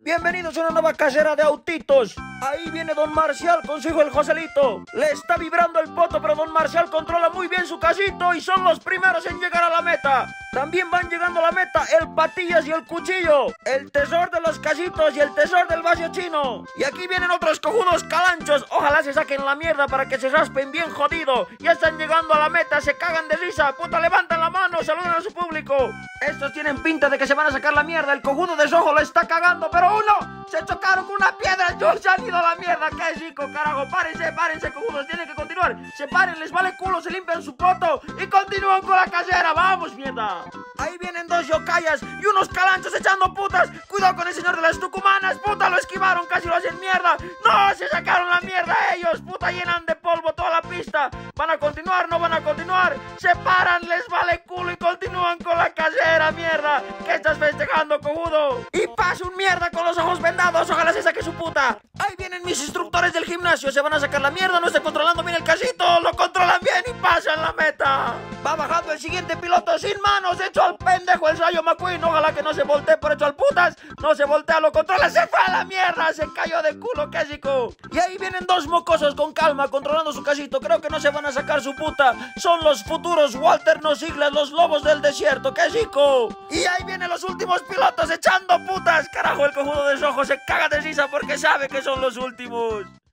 Bienvenidos a una nueva casera de autitos. Ahí viene Don Marcial con su hijo el Joselito. Le está vibrando el poto, pero Don Marcial controla muy bien su casito y son los primeros en llegar a la meta. También van llegando a la meta el Patillas y el Cuchillo, el tesor de los casitos y el tesor del vacío chino. Y aquí vienen otros cojudos calanchos. Ojalá se saquen la mierda para que se raspen bien jodido. Ya están llegando a la meta, se cagan de risa. Puta, levantan la mano, saludan a su público. Estos tienen pinta de que se van a sacar la mierda. El cojudo de Sojo lo está cagando, pero uno se chocaron con una piedra. Yo se han ido a la mierda. Qué chico, carajo. Párense, cojudos. Tienen que continuar. Se paren, les vale culo, se limpian su poto y continúan con la casera. Vamos, mierda. Ahí vienen dos yokayas y unos calanchos echando putas. Cuidado con el señor de las tucumanas. Puta, lo esquivaron, casi lo hacen mierda. No, se sacaron la mierda ellos. Puta, llenan de polvo toda la pista. ¿Van a continuar? ¿No van a continuar? Se paran, les vale culo y continúan con la casera, mierda. ¿Qué estás festejando, cojudo? Y pasa un mierda con los ojos vendados. Ojalá se saque su puta. Ahí vienen mis instructores del gimnasio. Se van a sacar la mierda. No está controlando bien el casito. Lo controlan bien y pasan la meta. Va bajando el siguiente piloto sin manos. Hecho al pendejo el Rayo McQueen. Ojalá que no se voltee por hecho al putas. No se voltea, lo controla. Se fue a la mierda. Se cayó de culo, qué chico. Y ahí vienen dos mocosos con calma controlando su casito. Creo que no se van a sacar su puta. Son los futuros Walter No Siglas, los lobos del desierto. ¡Qué chico! Y ahí vienen los últimos pilotos echando putas. Carajo, el cojudo de Sojo se caga de risa porque sabe que son los últimos.